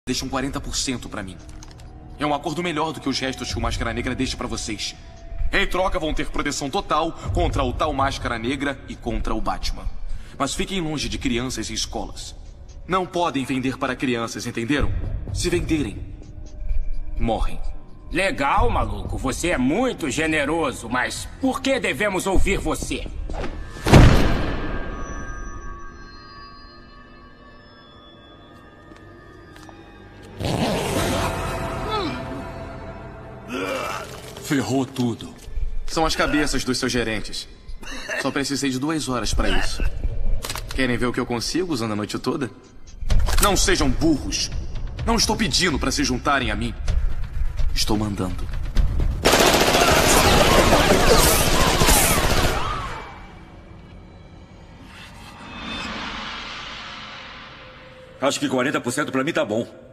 deixam 40% pra mim. É um acordo melhor do que os restos que o Máscara Negra deixa pra vocês. Em troca, vão ter proteção total contra o tal Máscara Negra e contra o Batman. Mas fiquem longe de crianças e escolas. Não podem vender para crianças, entenderam? Se venderem, morrem. Legal, maluco. Você é muito generoso, mas por que devemos ouvir você? Ferrou tudo. São as cabeças dos seus gerentes. Só precisei de 2 horas pra isso. Querem ver o que eu consigo usando a noite toda? Não sejam burros. Não estou pedindo pra se juntarem a mim. Estou mandando. Acho que 40% pra mim tá bom.